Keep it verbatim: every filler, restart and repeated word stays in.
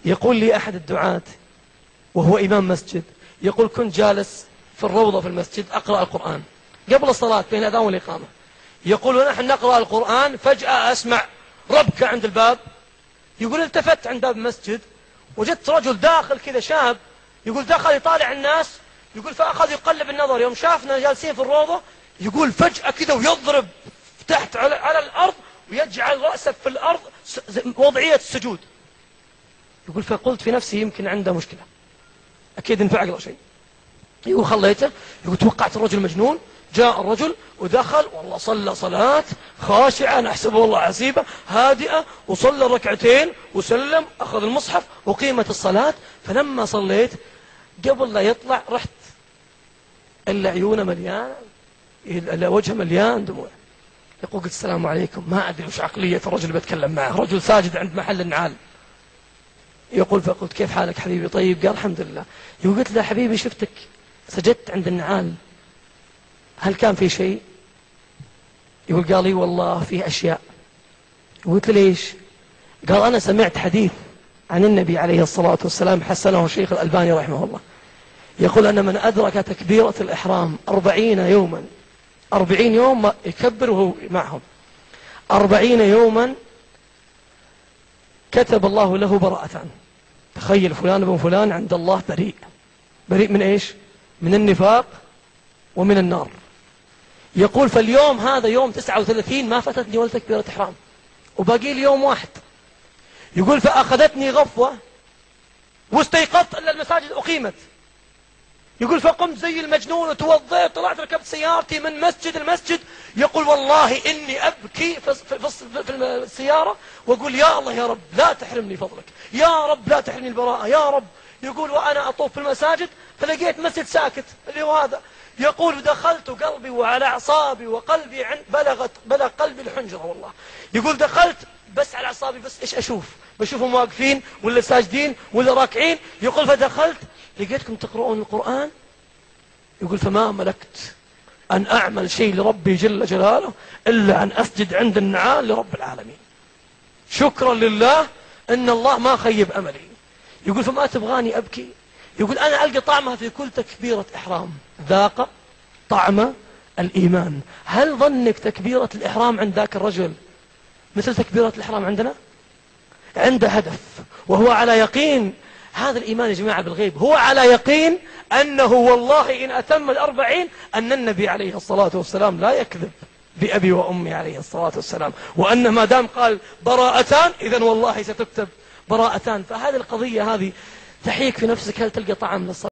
يقول لي أحد الدعاة وهو إمام مسجد، يقول كنت جالس في الروضة في المسجد أقرأ القرآن قبل الصلاة بين الأذان والإقامة. يقول ونحن نقرأ القرآن فجأة أسمع ربكة عند الباب. يقول التفت عند باب المسجد وجدت رجل داخل كذا شاب، يقول دخل يطالع الناس، يقول فأخذ يقلب النظر، يوم شافنا جالسين في الروضة يقول فجأة كذا ويضرب تحت على, على الأرض ويجعل رأسه في الأرض وضعية السجود. يقول فقلت في نفسي يمكن عنده مشكلة، أكيد انفع عقله شيء. يقول خليته، يقول توقعت الرجل مجنون. جاء الرجل ودخل والله صلى صلاة خاشعة نحسبه والله عسيبة هادئة، وصلى ركعتين وسلم، أخذ المصحف وقيمة الصلاة. فلما صليت قبل لا يطلع رحت إلا عيونه مليان، إلا وجهه مليان دموع. يقول قلت السلام عليكم، ما أدري وش عقلية الرجل اللي بتكلم معه، رجل ساجد عند محل النعال. يقول فقلت كيف حالك حبيبي؟ طيب. قال الحمد لله. يقول قلت له حبيبي شفتك سجدت عند النعال، هل كان في شيء؟ يقول قال لي والله فيه أشياء. قلت له ليش؟ قال أنا سمعت حديث عن النبي عليه الصلاة والسلام حسنه الشيخ الألباني رحمه الله، يقول أن من أدرك تكبيرة الإحرام أربعين يوما، أربعين يوم يكبر وهو معهم، أربعين يوما كتب الله له براءتان. تخيل فلان ابن فلان عند الله بريء، بريء من إيش؟ من النفاق ومن النار. يقول فاليوم هذا يوم تسعة وثلاثين ما فتتني ولا تكبيرة إحرام، وباقي لي يوم واحد. يقول فأخذتني غفوة واستيقظت إلا المساجد أقيمت. يقول فقمت زي المجنون وتوضيت، طلعت ركبت سيارتي من مسجد المسجد. يقول والله إني أبكي في, في, في, في السيارة وأقول يا الله يا رب لا تحرمني فضلك، يا رب لا تحرمني البراءة يا رب. يقول وأنا أطوف في المساجد فلقيت مسجد ساكت اللي هو هذا. يقول دخلت قلبي وعلى أعصابي وقلبي عند بلغت بلغ قلبي الحنجرة والله. يقول دخلت بس على أعصابي، بس إيش أشوف؟ بشوفهم واقفين ولا ساجدين ولا راكعين. يقول فدخلت لقيتكم تقرؤون القرآن. يقول فما ملكت أن أعمل شيء لربي جل جلاله إلا أن أسجد عند النعال لرب العالمين، شكرا لله أن الله ما خيب أملي. يقول فما تبغاني أبكي؟ يقول أنا ألقى طعمها في كل تكبيرة إحرام، ذاق طعم الإيمان. هل ظنك تكبيرة الإحرام عند ذاك الرجل مثل تكبيرة الإحرام عندنا؟ عنده هدف وهو على يقين. هذا الإيمان يا جماعة بالغيب، هو على يقين أنه والله إن أتم الأربعين أن النبي عليه الصلاة والسلام لا يكذب بأبي وأمي عليه الصلاة والسلام، وأن ما دام قال براءتان إذن والله ستكتب براءتان. فهذه القضية هذه تحيك في نفسك، هل تلقى طعم للصلاة؟